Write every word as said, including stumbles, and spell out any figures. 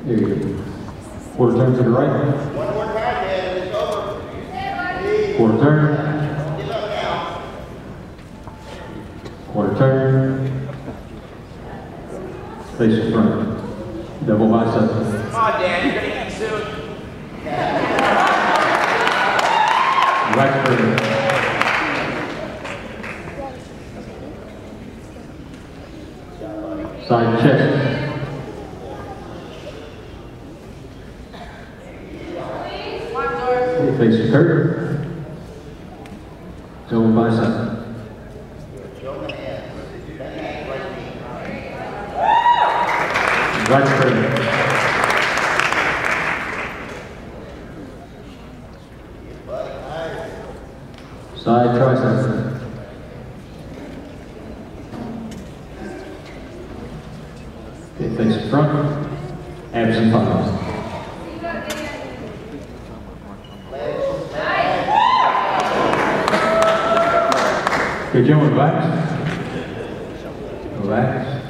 There you go. Quarter turn to the right. One more time, man, and it's over. Quarter turn. Give up now. Quarter turn. Face in front. Double bicep. Come on, Dan, you're gonna eat soon. Right further. Side chest. Face the curve. Double bicep. Right further. Side tricep. Okay, face front. Abs and thighs. Okay, Joe, relax. Relax.